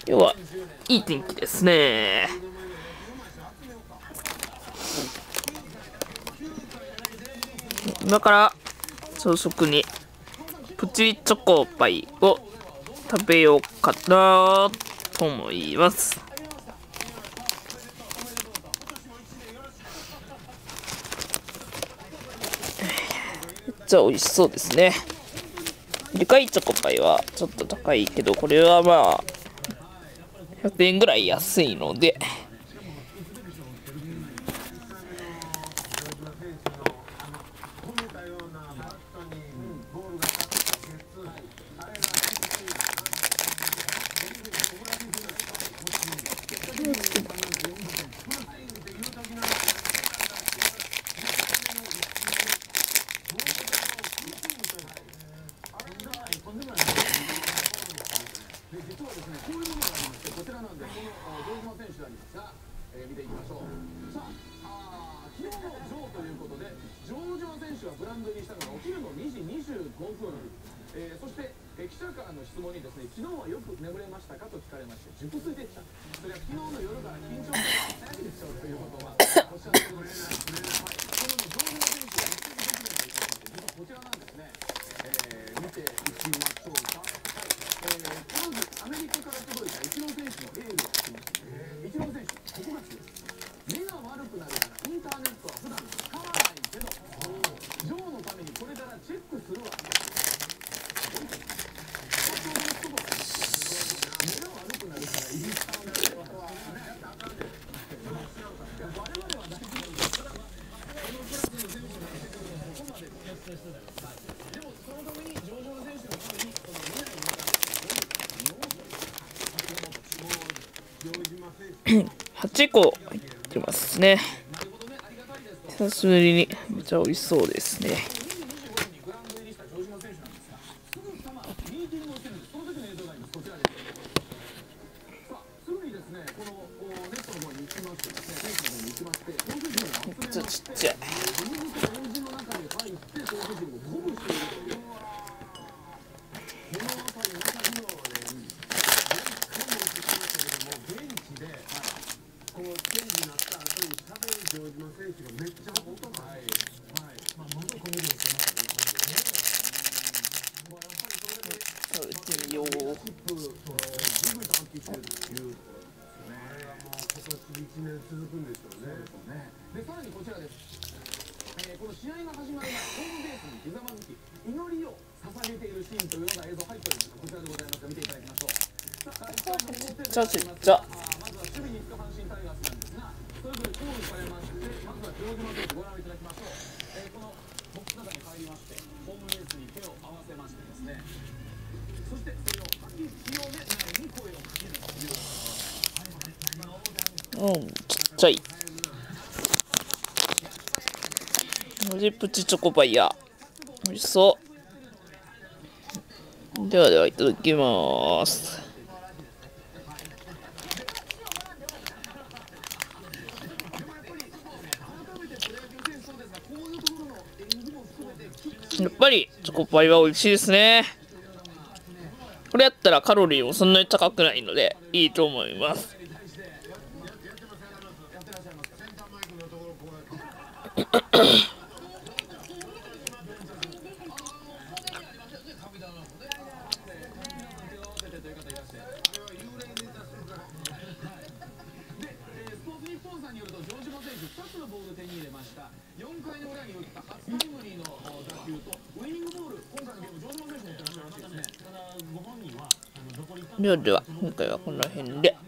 今日はいい天気ですね。今から朝食にプチチョコパイを食べようかなと思います。めっちゃ美味しそうですね。でかいチョコパイはちょっと高いけど、これはまあ100円ぐらい安いので、 実はですね、こういうものがありまして、こちらなんで、この城島選手でありますが、見ていきましょう。さあ、昨日のジョーということで、城島選手がグラウンド入りしたのがお昼の2時25分。そして、記者からの質問にですね、昨日はよく眠れましたかと聞かれまして、熟睡でした。それは昨日の夜から緊張感が早いでしょうということはおっしゃってくれない。この城島選手が実はこちらなんですね。見ていきましょうか。まずアメリカから届いたイチロー選手のエールを聞きました。イチロー選手、ここが強い。目が悪くなるからインターネットは普段使わないけど、ジョーのためにこれからチェックするわ。目が悪くなるからインターネットは我々は大丈夫です。このクラスの選手がここまで決定してたよ。でもそのために城島選手のためにこの未来に 8個入ってますね。久しぶりにめっちゃ美味しそうですね。めっちゃちっちゃい。 城島選手がめっちゃ音がはい、まあ元コメディをしてますね。やっぱりそれだけ食べてみよう。 十分発揮してるというところですよね。もう今年1年続くんでしょうね。でさらにこちらです。この試合が始まる前、ホームベースにひざまずき祈りを捧げているシーンというのが映像入っております。こちらでございますが見ていただきましょう。 ちっちゃ。 まずは守備に行く阪神タイガースなんですが、それぞれコールされまして、まずは城島選手ご覧いただきましょう。このボックスの中に入りまして、ホームベースに手を合わせましてですね、そしてそれをはっきり気をね、に声をかけるという。 ちっちゃい。マジプチチョコパイや。美味しそう。ではいただきます。やっぱりチョコパイは美味しいですね。これやったらカロリーもそんなに高くないのでいいと思います。 4回の裏に打った初タイムリーの打球とウイニングボール、今回のゲーム城島選手も打ってらっしゃるらしいですね。 では今回はこの辺で。